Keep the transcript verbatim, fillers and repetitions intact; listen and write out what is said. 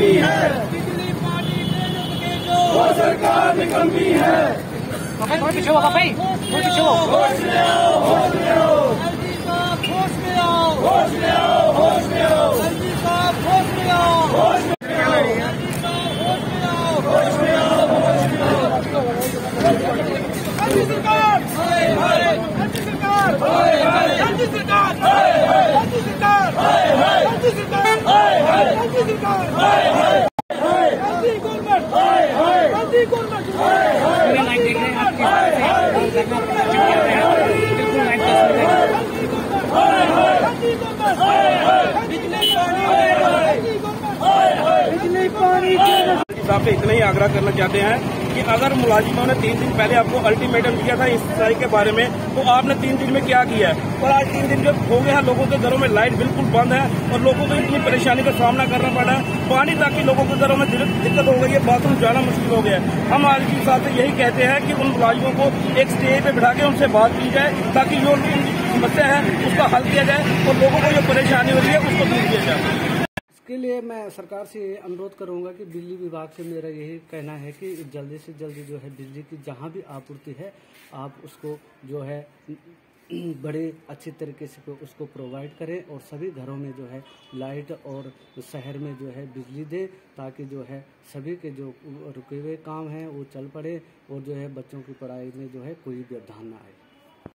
कमी है, बिजली पानी देने के जो वो सरकार निकम्मी है। पीछे हो पापा, पीछे हो। होश में आओ, होश में आओ, एलजी साहब होश में आओ, होश में आओ, होश में आओ, एलजी साहब होश में आओ, होश में आओ, एलजी साहब होश में आओ, होश में आओ, होश में आओ। एलजी सरकार, हाय हाय, एलजी सरकार, हाय हाय, एलजी सरकार, हाय हाय, एलजी सरकार, हाय हाय, एलजी सरकार, हाय हाय, एलजी सरकार, हाय हाय, हाय एलजी गवर्नमेंट, हाय हाय, एलजी गवर्नमेंट, हाय हाय, लाइक देख रहे हैं आप किस तरह से बिल्कुल लाइक हाय हाय, एलजी गवर्नमेंट, हाय हाय, बिजली पानी, एलजी गवर्नमेंट, हाय हाय। बिजली पानी देने साहब से इतना ही आग्रह करना चाहते हैं कि अगर मुलाजिमों ने तीन दिन पहले आपको अल्टीमेटम दिया था इस स्ट्राइक के बारे में, तो आपने तीन दिन में क्या किया है? और आज तीन दिन जब हो गए हैं, लोगों के घरों में लाइट बिल्कुल बंद है और लोगों को इतनी परेशानी का सामना करना पड़ा है। पानी तक की लोगों के घरों में दिक्कत हो गई है, बाथरूम जाना मुश्किल हो गया है। हम आज की साहब से यही कहते हैं कि उन मुलाजिमों को एक स्टेज पे बिठा के उनसे बात की जाए, ताकि जो उनकी समस्या है उसका हल किया जाए और लोगों को जो परेशानी हो रही है उसको दूर किया जाए। इसके लिए मैं सरकार से अनुरोध करूंगा कि बिजली विभाग से मेरा यही कहना है कि जल्दी से जल्दी जो है बिजली की जहां भी आपूर्ति है आप उसको जो है बड़े अच्छे तरीके से उसको प्रोवाइड करें और सभी घरों में जो है लाइट और शहर में जो है बिजली दें, ताकि जो है सभी के जो रुके हुए काम हैं वो चल पड़े और जो है बच्चों की पढ़ाई में जो है कोई व्यवधान न आए।